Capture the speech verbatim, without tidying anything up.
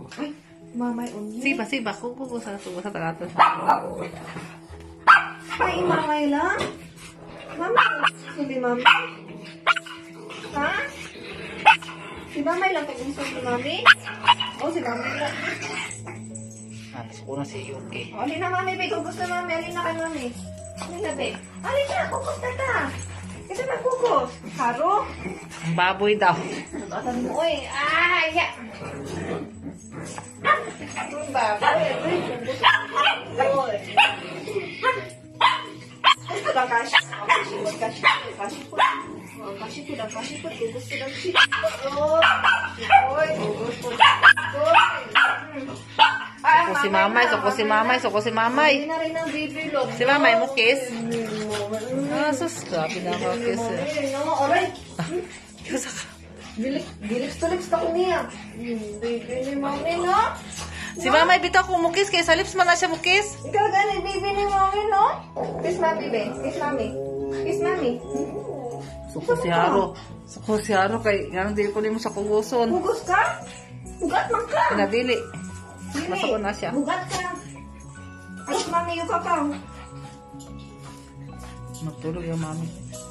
Ay, mamay unyo. Siba, siba. Kukuha sa tubo sa tagato. Ay, mamay lang. Mamay. Sabi mami. Ha? Si mamay lang pag gusto ni mami? Oh, si mamay lang. Ah, nasuko na si Yuki. O, alin na mami, be. Kung gusto mami, alin na kay mami. Alin na, be. Alin na, kukos na ta. Kasi magkukos. Haro? Ang baboy daw. Nag-atan mo, oy. Ay, ya. Ang baboy. Ay, kung gusto mo. Oy. Gusto lang kasi. Kasi po, kasi po. Kasi po. Kasi po lang, kasi po. Gusto lang si. Oh, oy. Gusto Suko si mamay, suko si mamay, suko si mamay. Hindi na rin ang baby love. Si mamay mo kiss. Ah, sus. Grabe na ako kiss eh. No, alright. Kiss ka. Bilips to lips na ko niya. Baby ni mami, no? Si mamay bitaw ko mo kiss kay sa lips man na siya mo kiss. Ikaw gani, baby ni mami, no? Kiss mami, be. Kiss mami. Kiss mami. Suko si Haro. Suko si Haro kay nga di ko nimo sa kuguson. Hugos ka? Hugat man ka. Pinadili. Dili. Masako na siya. Hugat ka. Kiss mami yung kakao. Magtulog yung mami.